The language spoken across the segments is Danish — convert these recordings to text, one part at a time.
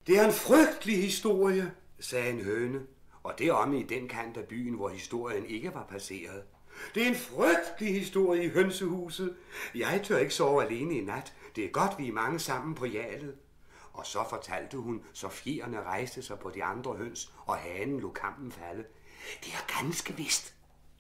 Det er en frygtelig historie, sagde en høne, og det om i den kant af byen, hvor historien ikke var passeret. Det er en frygtelig historie i hønsehuset. Jeg tør ikke sove alene i nat. Det er godt, vi er mange sammen på jalet. Og så fortalte hun, så fjerne rejste sig på de andre høns, og hanen lod kampen falde. Det er ganske vist.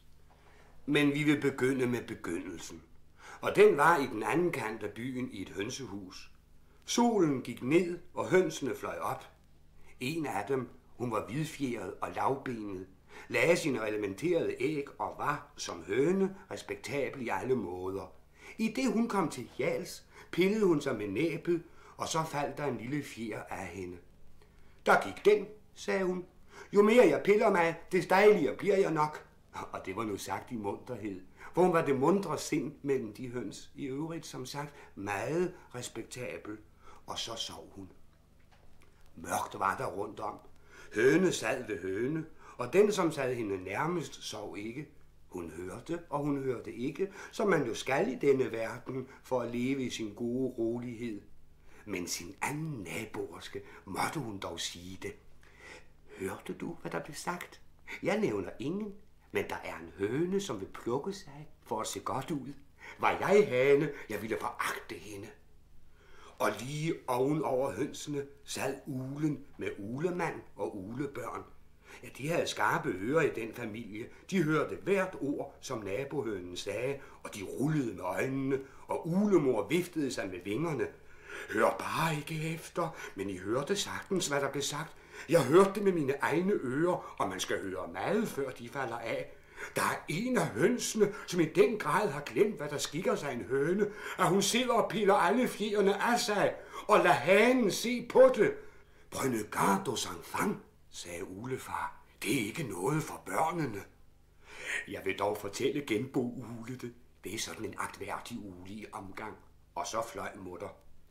Men vi vil begynde med begyndelsen. Og den var i den anden kant af byen i et hønsehus. Solen gik ned, og hønsene fløj op. En af dem, hun var hvidfjeret og lavbenet, lagde sine elementerede æg og var, som høne, respektabel i alle måder. I det hun kom til jals, pillede hun sig med næbet, og så faldt der en lille fjer af hende. Der gik den, sagde hun. Jo mere jeg piller mig, des dejligere bliver jeg nok. Og det var nu sagt i munterhed. For hun var det mundre sind mellem de høns, i øvrigt som sagt meget respektabel. Og så sov hun. Mørkt var der rundt om. Høne sad ved høne, og den, som sad hende nærmest, sov ikke. Hun hørte, og hun hørte ikke, som man jo skal i denne verden, for at leve i sin gode rolighed. Men sin anden naboerske måtte hun dog sige det. Hørte du, hvad der blev sagt? Jeg nævner ingen, men der er en høne, som vil plukke sig for at se godt ud. Var jeg hane, jeg ville foragte hende. Og lige oven over hønsene sad ulen med ulemand og ulebørn. Ja, de havde skarpe ører i den familie. De hørte hvert ord, som nabohønen sagde, og de rullede med øjnene, og ulemor viftede sig med vingerne. Hør bare ikke efter, men I hørte sagtens, hvad der blev sagt. Jeg hørte det med mine egne ører, og man skal høre meget, før de falder af. Der er en af hønsene, som i den grad har glemt, hvad der skikker sig en høne, at hun sidder og piller alle fjerne af sig, og lader hanen se på det. Prenez garde aux enfants, sagde ulefar. Det er ikke noget for børnene. Jeg vil dog fortælle genbo Ule det. Det er sådan en agtværdig ule i omgang. Og så fløj mutter.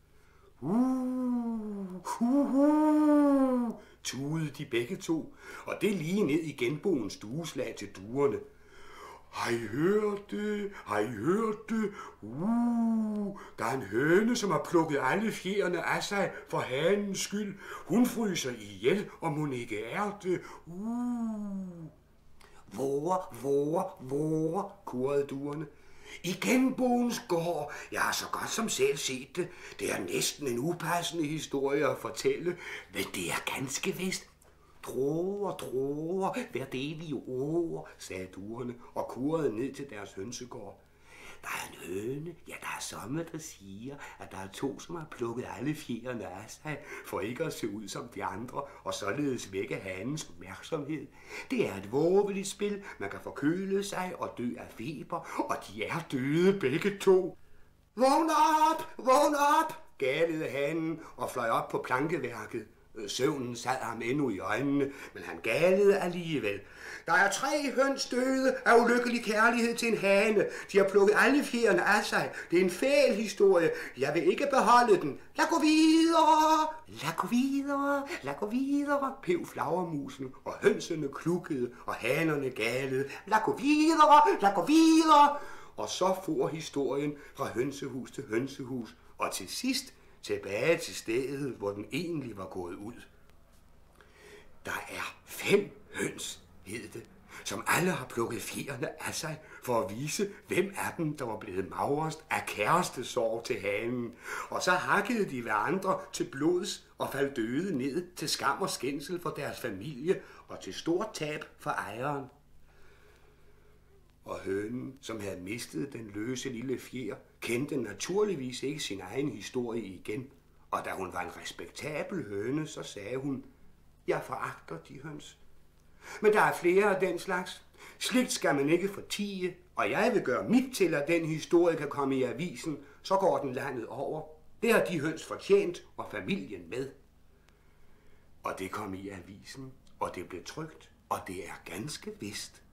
Tudede de begge to, og det lige ned i genboens dueslag til duerne. Har I hørt det? Har I hørt det? Der er en høne, som har plukket alle fjerne af sig for hanens skyld. Hun fryser ihjel, om hun ikke er det. Vore, kurrede duerne. I genboens gård. Jeg har så godt som selv set det. Det er næsten en upassende historie at fortælle, men det er ganske vist. Droger, hver evige ord, sagde duerne og kurrede ned til deres hønsegård. Der er en høne, ja, der er somme, der siger, at der er to, som har plukket alle fjerne af sig, for ikke at se ud som de andre, og således vække hanens opmærksomhed. Det er et voveligt spil, man kan forkøle sig og dø af feber, og de er døde begge to. Vågn op, galede hanen og fløj op på plankeværket. Søvnen sad ham endnu i øjnene, men han galede alligevel. Der er 3 høns døde af ulykkelig kærlighed til en hane. De har plukket alle fjerne af sig. Det er en fæl historie. Jeg vil ikke beholde den. Lad gå videre, pev flagermusen, og hønsene klukkede, og hanerne galede. Lad gå videre. Og så for historien fra hønsehus til hønsehus, og til sidst tilbage til stedet, hvor den egentlig var gået ud. Der er 5 høns, hed det, som alle har plukket fjerne af sig, for at vise, hvem af dem, der var blevet magrest af kærestesorg til hanen. Og så hakkede de hverandre til blods og faldt døde ned til skam og skændsel for deres familie og til stort tab for ejeren. Og hønen, som havde mistet den løse lille fjer, kendte naturligvis ikke sin egen historie igen. Og da hun var en respektabel høne, så sagde hun, jeg foragter de høns. Men der er flere af den slags. Sligt skal man ikke fortie, og jeg vil gøre mit til, at den historie kan komme i avisen, så går den landet over. Det har de høns fortjent, og familien med. Og det kom i avisen, og det blev trykt, og det er ganske vist.